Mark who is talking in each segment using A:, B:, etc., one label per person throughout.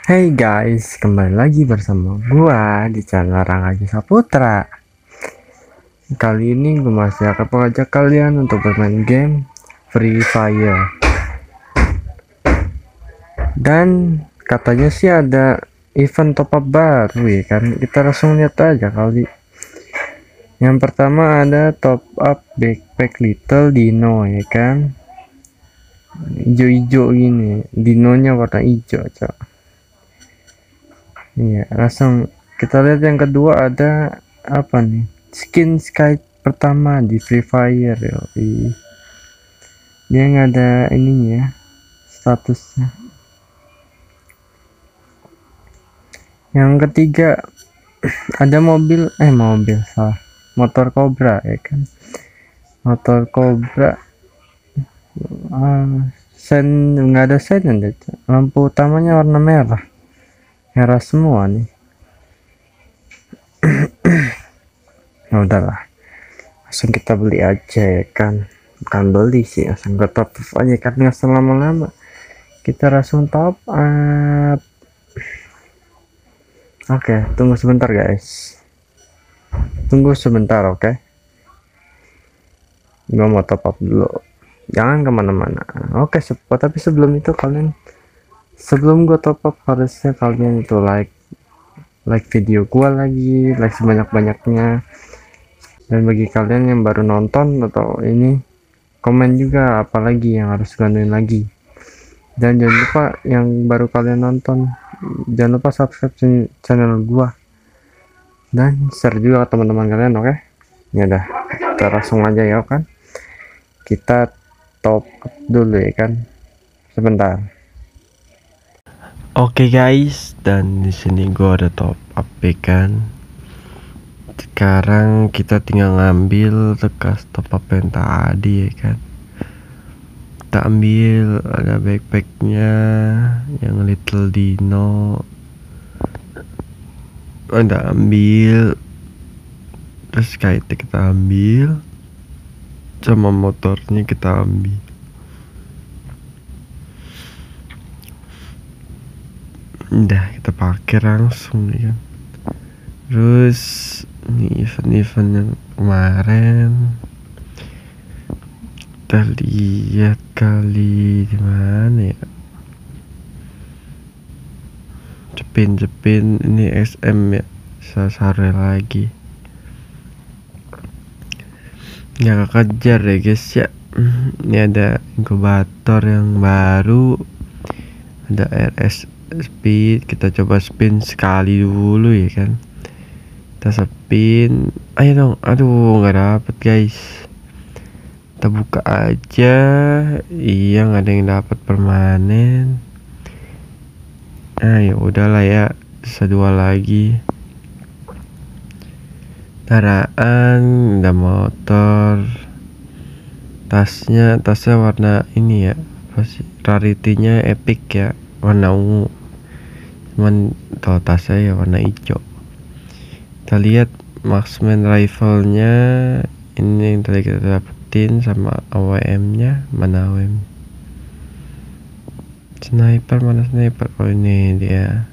A: Hey guys, kembali lagi bersama gua di channel Rangga Saputra. Kali ini gue masih akan mengajak kalian untuk bermain game Free Fire. Dan katanya sih ada event top up baru ya kan. Kita langsung lihat aja kali. Yang pertama ada top up backpack Little Dino ya kan. Ijo-ijo gini, dinonya warna hijau, cok. Iya, langsung kita lihat yang kedua ada apa nih? Skin Sky pertama di Free Fire ya. Dia nggak ada ininya ya, statusnya. Yang ketiga ada mobil salah, motor Cobra ya kan. Motor Cobra sen nggak ada sen, lampu utamanya warna merah semua nih. Ya udahlah, langsung kita beli aja ya kan. Bukan beli sih, langsung ke top up aja kan, nggak lama-lama. Kita langsung top up. Oke, tunggu sebentar guys. Tunggu sebentar, oke. Gua mau top up dulu. Jangan kemana-mana. Oke, tapi sebelum itu sebelum gua top up harusnya kalian itu like video gua lagi, like sebanyak-banyaknya. Dan bagi kalian yang baru nonton atau ini, komen juga apalagi yang harus gantiin lagi. Dan jangan lupa yang baru kalian nonton, jangan lupa subscribe channel gua dan share juga ke teman-teman kalian, oke? Ya udah, kita langsung aja ya kan. Kita top up dulu ya kan. Sebentar.
B: Oke guys, dan di sini gua ada top up ya kan. Sekarang kita tinggal ngambil bekas top up yang tadi ya kan. Kita ambil, ada backpacknya yang Little Dino, ada ambil, terus kite kita ambil, sama motornya kita ambil. Udah kita pakai langsung ya kan. Terus ini event-event yang kemarin kita lihat kali di mana ya, cepin ini SM ya, sare lagi nggak kejar ya guys ya. Ini ada inkubator yang baru, ada RS speed. Kita coba spin sekali dulu ya kan. Kita spin, ayo dong. Aduh, nggak dapet guys. Kita buka aja. Iya, nggak ada yang dapat permanen. Ya udahlah ya, sisa 2 lagi. Kendaraan, ada motor. Tasnya warna ini ya, apa sih, rarity-nya epic ya, warna ungu. Cuman kalau tasnya ya warna hijau. Kita lihat marksman rifle-nya, ini yang tadi kita dapetin, sama AWM-nya. Mana AWM? Sniper, mana sniper? Oh ini dia.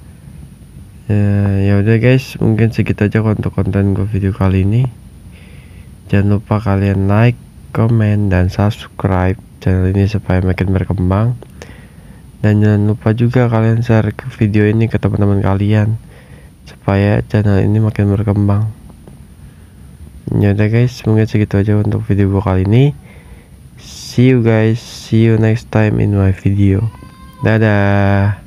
B: Ya udah guys, mungkin segitu aja untuk konten gue video kali ini. Jangan lupa kalian like, komen, dan subscribe channel ini supaya makin berkembang. Dan jangan lupa juga kalian share ke video ini ke teman-teman kalian supaya channel ini makin berkembang. Ya udah guys, mungkin segitu aja untuk video gue kali ini. See you guys, see you next time in my video. Dadah.